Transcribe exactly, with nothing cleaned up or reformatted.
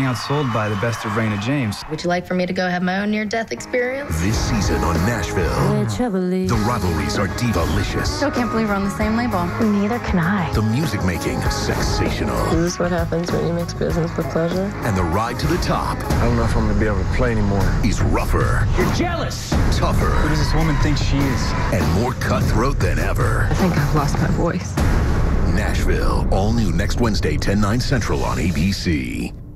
outsold by the best of Raina James. Would you like for me to go have my own near-death experience? This season on Nashville, the rivalries are diva-licious. Still can't believe we're on the same label. Neither can I. The music making, sensational. Is this what happens when you mix business with pleasure? And the ride to the top, I don't know if I'm going to be able to play anymore. is rougher. You're jealous! Tougher. Who does this woman think she is? And more cutthroat than ever. I think I've lost my voice. Nashville, all new next Wednesday, ten, nine central on A B C.